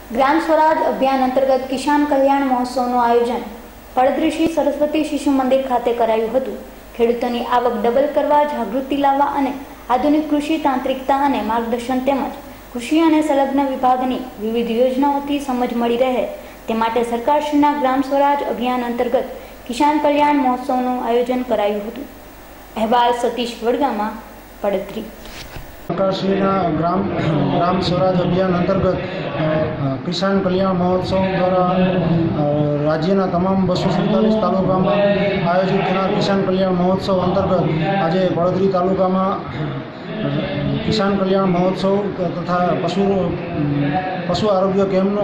ગ્રામ સ્વરાજ અભિયાન અંતર્ગત કિસાન કલ્યાણ મહોત્સવનું આયોજન પડધરી શ્રી સરસ્વતી શિશુ મંદિર ખાતે કરાયું હતું। ખેડૂતોની આવક ડબલ કરવા, જાગૃતિ લાવવા અને આધુનિક કૃષિ તાંત્રિકતા અને માર્ગદર્શન તેમજ કૃષિ અને સંલગ્ન વિભાગની વિવિધ યોજનાઓથી સમજ મળી રહે તે માટે સરકારશ્રીના ગ્રામ સ્વરાજ અભિયાન અંતર્ગત કિસાન કલ્યાણ મહોત્સવનું આયોજન કરાયું હતું। અહેવાલ સતીશ વડગામા, પડધરી। સરકારશ્રીના ગ્રામ સ્વરાજ અભિયાન અંતર્ગત કિસાન કલ્યાણ મહોત્સવ દ્વારા રાજ્યના તમામ 247 તાલુકામાં આયોજિત થનાર કિસાન કલ્યાણ મહોત્સવ અંતર્ગત આજે પડધરી તાલુકામાં કિસાન કલ્યાણ મહોત્સવ તથા પશુ આરોગ્ય કેમ્પનું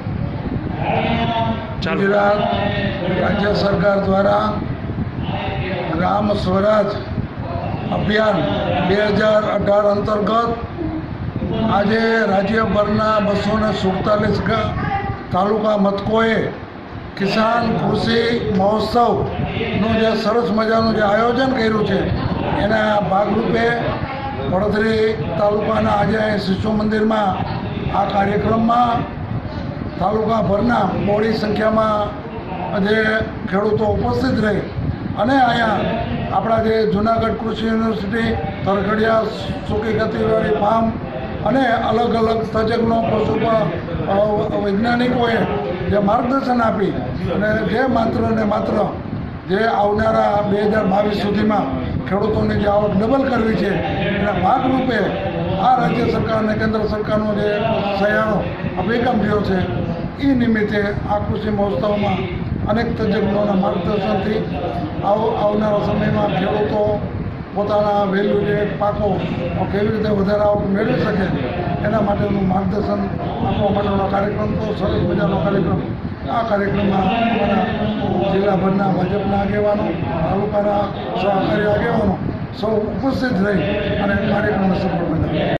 ગુજરાત રાજ્ય સરકાર દ્વારા ગ્રામ સ્વરાજ અભિયાન 2018 અંતર્ગત આજે રાજ્યભરના 247 તાલુકા મથકોએ કિસાન કૃષિ મહોત્સવનું જે સરસ મજાનું જે આયોજન કર્યું છે એના ભાગરૂપે પડધરી તાલુકાના આજે શિશુ મંદિરમાં આ કાર્યક્રમમાં તાલુકાભરના મોટી સંખ્યામાં જે ખેડૂતો ઉપસ્થિત રહી અને અહીંયા આપણા જે જૂનાગઢ કૃષિ યુનિવર્સિટી, તરખડિયા સૂકી ખેતીવાડી ફાર્મ અને અલગ અલગ તજજ્ઞો, પશુ વૈજ્ઞાનિકોએ જે માર્ગદર્શન આપી અને જે માત્ર ને માત્ર જે આવનારા 2022 સુધીમાં ખેડૂતોની જે આવક ડબલ કરવી છે એના ભાગરૂપે આ રાજ્ય સરકાર અને કેન્દ્ર સરકારનો જે સહિયારો અભિગમ રહ્યો છે એ નિમિત્તે આ કૃષિ મહોત્સવમાં અનેક તજજ્ઞોના માર્ગદર્શનથી આવનારા સમયમાં ખેડૂતો પોતાના વેલ્યુ જે પાકો કેવી રીતે વધારે આવક મેળવી શકે એના માટેનું માર્ગદર્શન આપવા માટેનો કાર્યક્રમ તો સરસ મજાનો કાર્યક્રમ। આ કાર્યક્રમમાં અમારા જિલ્લાભરના ભાજપના આગેવાનો, તાલુકાના સહકારી આગેવાનો સૌ ઉપસ્થિત રહી અને કાર્યક્રમને સફળ બનાવ્યો।